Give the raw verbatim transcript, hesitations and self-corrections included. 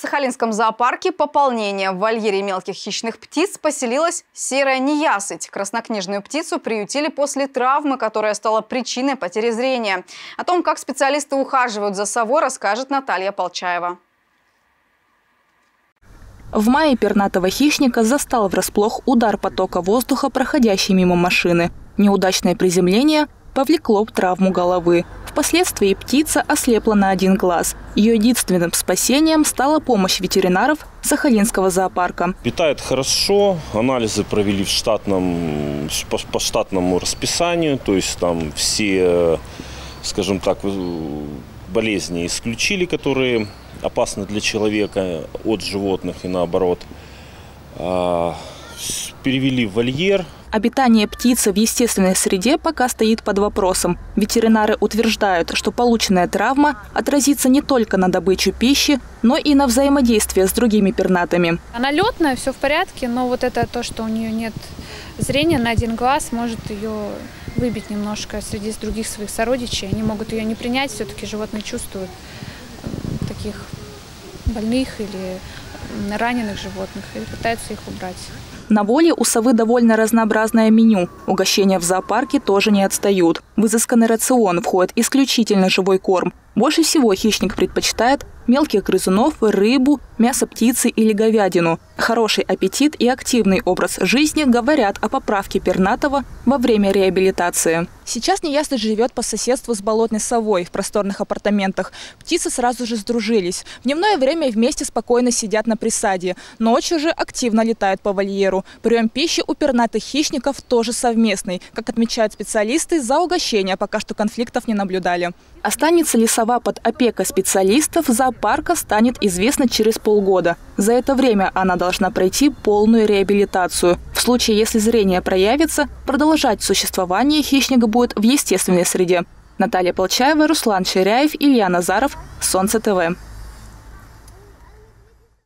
В Сахалинском зоопарке пополнение. В вольере мелких хищных птиц поселилась серая неясыть. Краснокнижную птицу приютили после травмы, которая стала причиной потери зрения. О том, как специалисты ухаживают за совой, расскажет Наталья Полчаева. В мае пернатого хищника застал врасплох удар потока воздуха, проходящей мимо машины. Неудачное приземление повлекло травму головы. Впоследствии птица ослепла на один глаз. Ее единственным спасением стала помощь ветеринаров Сахалинского зоопарка. Питает хорошо, анализы провели в штатном, по, по штатному расписанию, то есть там все, скажем так, болезни исключили, которые опасны для человека от животных и наоборот. Перевели в вольер. Обитание птицы в естественной среде пока стоит под вопросом. Ветеринары утверждают, что полученная травма отразится не только на добычу пищи, но и на взаимодействии с другими пернатыми. Она летная, все в порядке, но вот это то, что у нее нет зрения на один глаз, может ее выбить немножко среди других своих сородичей. Они могут ее не принять, все-таки животные чувствуют таких больных или раненых животных и пытаются их убрать. На воле у совы довольно разнообразное меню. Угощения в зоопарке тоже не отстают. В изысканный рацион входит исключительно живой корм. Больше всего хищник предпочитает мелких грызунов, рыбу, мясо птицы или говядину. Хороший аппетит и активный образ жизни говорят о поправке пернатого во время реабилитации. Сейчас неясыть живет по соседству с болотной совой в просторных апартаментах. Птицы сразу же сдружились. В дневное время вместе спокойно сидят на присадье. Ночью же активно летают по вольеру. Прием пищи у пернатых хищников тоже совместный. Как отмечают специалисты, за угощение пока что конфликтов не наблюдали. Останется ли сова под опекой специалистов зоопарка, станет известно через полгода. За это время она должна пройти полную реабилитацию. В случае, если зрение проявится, продолжать существование хищника будет в естественной среде. Наталья Полчаева, Руслан Ширяев, Илья Назаров, Солнце ТВ.